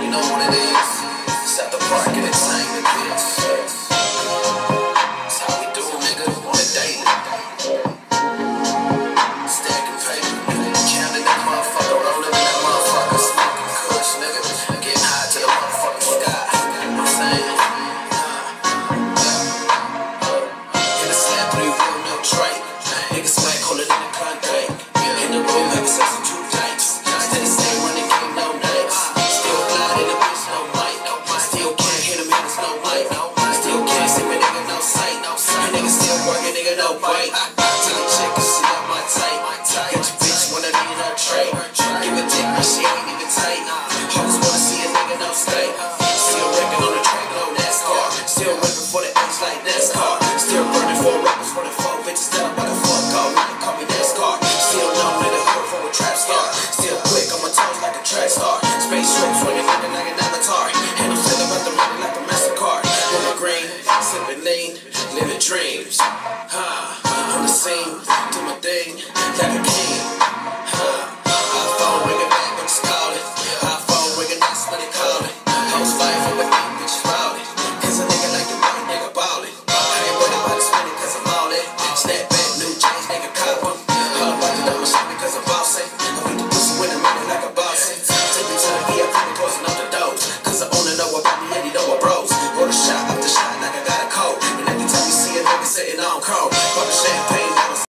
You know what it is. It's at the park entertainment, bitch. That's how we do, nigga, on a daily. Stacking paper, counting that motherfucker, rolling in that motherfucker, smoking kush, nigga. Getting high to the motherfucking sky. You know what I'm saying?